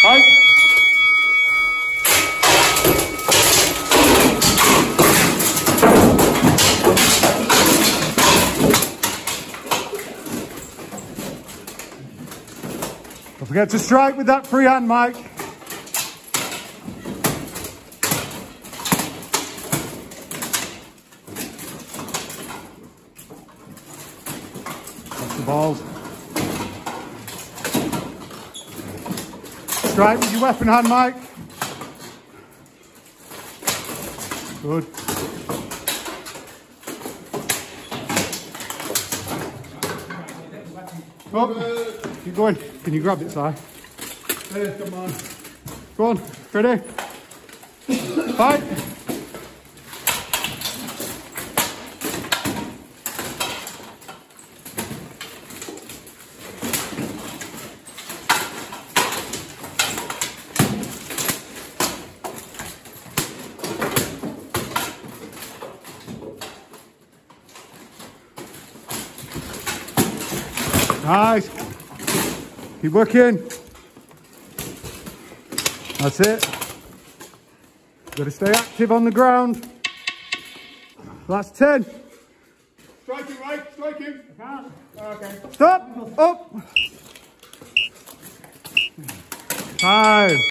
Fight. Don't forget to strike with that free hand, Mike. That's the balls. Strike with your weapon hand, Mike. Good. Oh, keep going. Can you grab it, Si? Hey, come on. Go on. Ready? Fight. Nice. Keep working. That's it. Got to stay active on the ground. That's 10. Strike him, right? Strike him. I can't. Okay. Stop. Up. 5.